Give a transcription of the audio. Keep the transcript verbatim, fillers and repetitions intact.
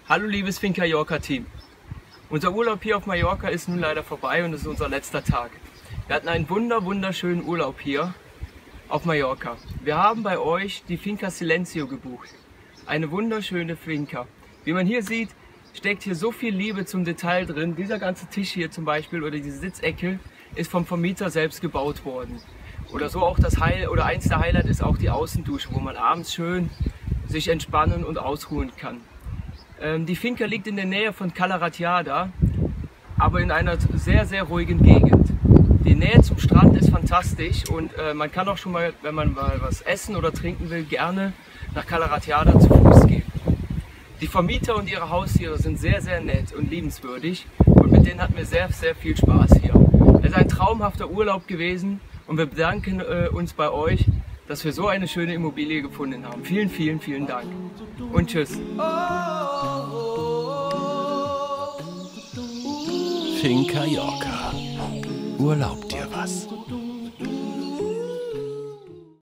Hallo liebes Finca Yorca Team. Unser Urlaub hier auf Mallorca ist nun leider vorbei und es ist unser letzter Tag. Wir hatten einen wunder wunderschönen Urlaub hier auf Mallorca. Wir haben bei euch die Finca Silencio gebucht. Eine wunderschöne Finca. Wie man hier sieht, steckt hier so viel Liebe zum Detail drin. Dieser ganze Tisch hier zum Beispiel oder diese Sitzecke ist vom Vermieter selbst gebaut worden. Oder so auch das Heil oder eins der Highlights ist auch die Außendusche, wo man abends schön sich entspannen und ausruhen kann. Ähm, die Finca liegt in der Nähe von Cala Ratjada, aber in einer sehr, sehr ruhigen Gegend. Die Nähe zum Strand ist fantastisch und äh, man kann auch schon mal, wenn man mal was essen oder trinken will, gerne nach Cala Ratjada zu Fuß gehen. Die Vermieter und ihre Haustiere sind sehr, sehr nett und liebenswürdig und mit denen hatten wir sehr, sehr viel Spaß hier. Es ist ein traumhafter Urlaub gewesen und wir bedanken äh, uns bei euch, dass wir so eine schöne Immobilie gefunden haben. Vielen, vielen, vielen Dank und tschüss. Finca Yorca. Urlaub dir was.